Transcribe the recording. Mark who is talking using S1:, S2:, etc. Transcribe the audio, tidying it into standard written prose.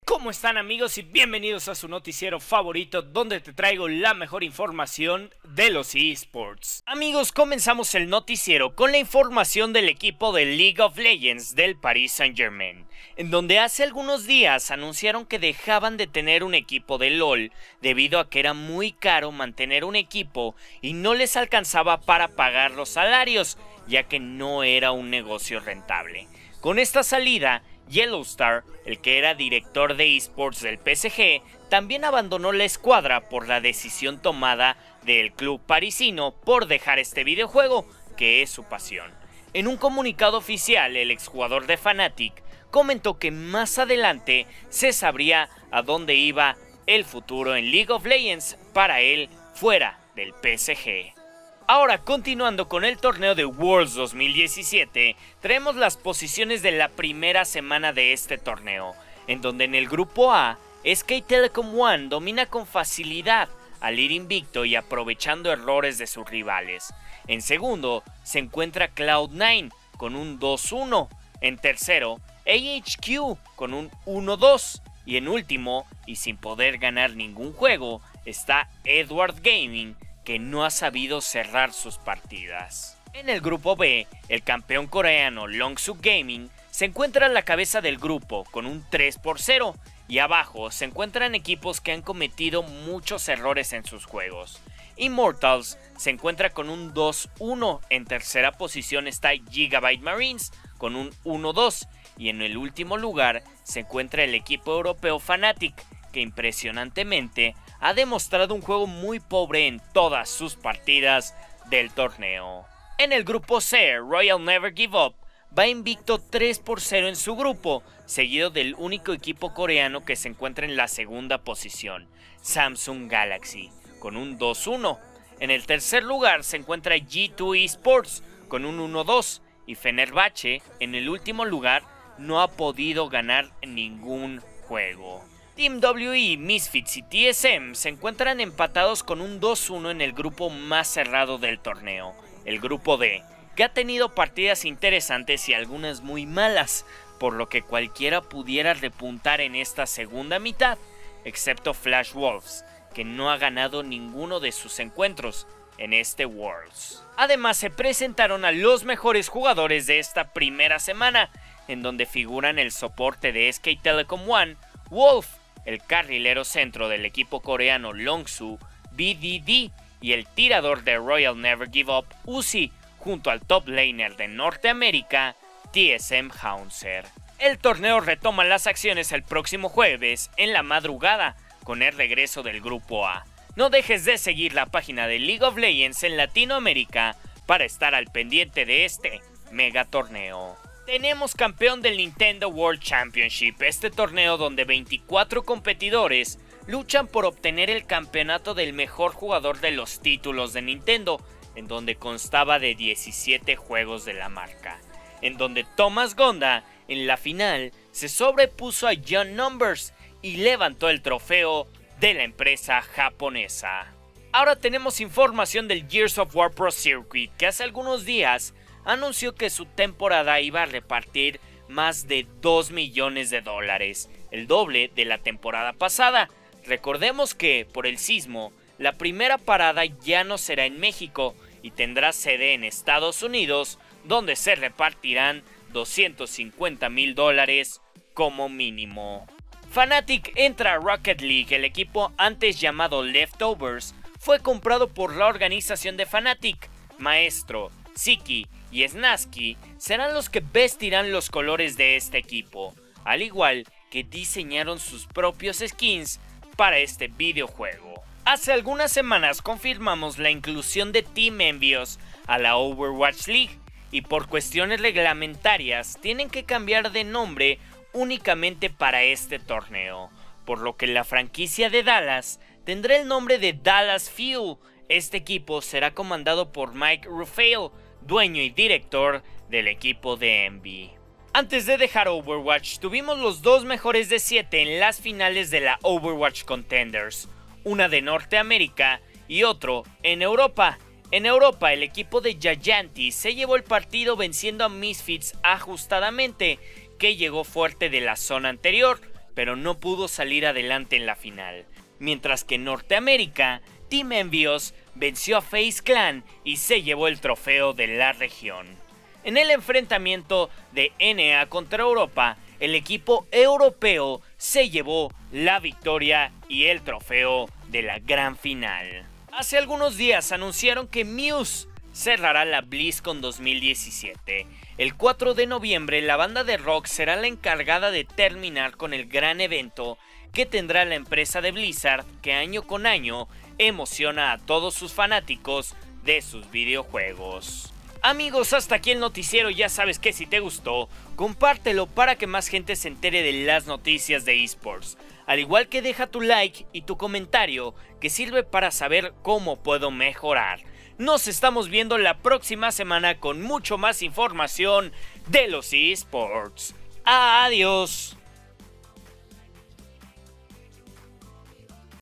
S1: ¿Cómo están, amigos? Y bienvenidos a su noticiero favorito, donde te traigo la mejor información de los eSports. Amigos, comenzamos el noticiero con la información del equipo de League of Legends del Paris Saint-Germain, en donde hace algunos días anunciaron que dejaban de tener un equipo de LoL debido a que era muy caro mantener un equipo y no les alcanzaba para pagar los salarios, ya que no era un negocio rentable. Con esta salida, Yellowstar, el que era director de eSports del PSG, también abandonó la escuadra por la decisión tomada del club parisino por dejar este videojuego, que es su pasión. En un comunicado oficial, el exjugador de Fnatic comentó que más adelante se sabría a dónde iba el futuro en League of Legends para él fuera del PSG. Ahora, continuando con el torneo de Worlds 2017, traemos las posiciones de la primera semana de este torneo, en donde en el grupo A, SK Telecom One domina con facilidad al ir invicto y aprovechando errores de sus rivales. En segundo, se encuentra Cloud9 con un 2-1, en tercero, AHQ con un 1-2, y en último, y sin poder ganar ningún juego, está Edward Gaming, que no ha sabido cerrar sus partidas. En el grupo B, el campeón coreano Longsuk Gaming se encuentra a la cabeza del grupo con un 3-0 y abajo se encuentran equipos que han cometido muchos errores en sus juegos. Immortals se encuentra con un 2-1, en tercera posición está Gigabyte Marines con un 1-2 y en el último lugar se encuentra el equipo europeo Fnatic, que impresionantemente ha demostrado un juego muy pobre en todas sus partidas del torneo. En el grupo C, Royal Never Give Up va invicto 3-0 en su grupo, seguido del único equipo coreano que se encuentra en la segunda posición, Samsung Galaxy, con un 2-1. En el tercer lugar se encuentra G2 Esports con un 1-2 y Fenerbahce en el último lugar no ha podido ganar ningún juego. Team WE, Misfits y TSM se encuentran empatados con un 2-1 en el grupo más cerrado del torneo, el grupo D, que ha tenido partidas interesantes y algunas muy malas, por lo que cualquiera pudiera repuntar en esta segunda mitad, excepto Flash Wolves, que no ha ganado ninguno de sus encuentros en este Worlds. Además, se presentaron a los mejores jugadores de esta primera semana, en donde figuran el soporte de SK Telecom One, Wolf, el carrilero centro del equipo coreano Longsu, BDD, y el tirador de Royal Never Give Up, Uzi, junto al top laner de Norteamérica, TSM Hauser. El torneo retoma las acciones el próximo jueves en la madrugada, con el regreso del grupo A. No dejes de seguir la página de League of Legends en Latinoamérica para estar al pendiente de este mega torneo. Tenemos campeón del Nintendo World Championship, este torneo donde 24 competidores luchan por obtener el campeonato del mejor jugador de los títulos de Nintendo, en donde constaba de 17 juegos de la marca, en donde Thomas Gonda en la final se sobrepuso a John Numbers y levantó el trofeo de la empresa japonesa. Ahora tenemos información del Gears of War Pro Circuit, que hace algunos días anunció que su temporada iba a repartir más de $2 millones, el doble de la temporada pasada. Recordemos que, por el sismo, la primera parada ya no será en México y tendrá sede en Estados Unidos, donde se repartirán $250,000 como mínimo. Fnatic entra a Rocket League, el equipo antes llamado Leftovers fue comprado por la organización de Fnatic. Maestro, Siki y Snaski serán los que vestirán los colores de este equipo, al igual que diseñaron sus propios skins para este videojuego. Hace algunas semanas confirmamos la inclusión de Team Envious a la Overwatch League y por cuestiones reglamentarias tienen que cambiar de nombre únicamente para este torneo, por lo que la franquicia de Dallas tendrá el nombre de Dallas Fuel. Este equipo será comandado por Mike Rufail, dueño y director del equipo de Envy. Antes de dejar Overwatch, tuvimos los dos mejores de 7 en las finales de la Overwatch Contenders, una de Norteamérica y otro en Europa. En Europa, el equipo de Gigantes se llevó el partido venciendo a Misfits ajustadamente, que llegó fuerte de la zona anterior, pero no pudo salir adelante en la final. Mientras que en Norteamérica, Team Envious venció a FaZe Clan y se llevó el trofeo de la región. En el enfrentamiento de NA contra Europa, el equipo europeo se llevó la victoria y el trofeo de la gran final. Hace algunos días anunciaron que Muse cerrará la BlizzCon 2017. El 4 de noviembre la banda de rock será la encargada de terminar con el gran evento que tendrá la empresa de Blizzard, que año con año emociona a todos sus fanáticos de sus videojuegos. Amigos, hasta aquí el noticiero. Ya sabes que si te gustó, compártelo para que más gente se entere de las noticias de eSports. Al igual que deja tu like y tu comentario, que sirve para saber cómo puedo mejorar. Nos estamos viendo la próxima semana con mucho más información de los eSports. Adiós.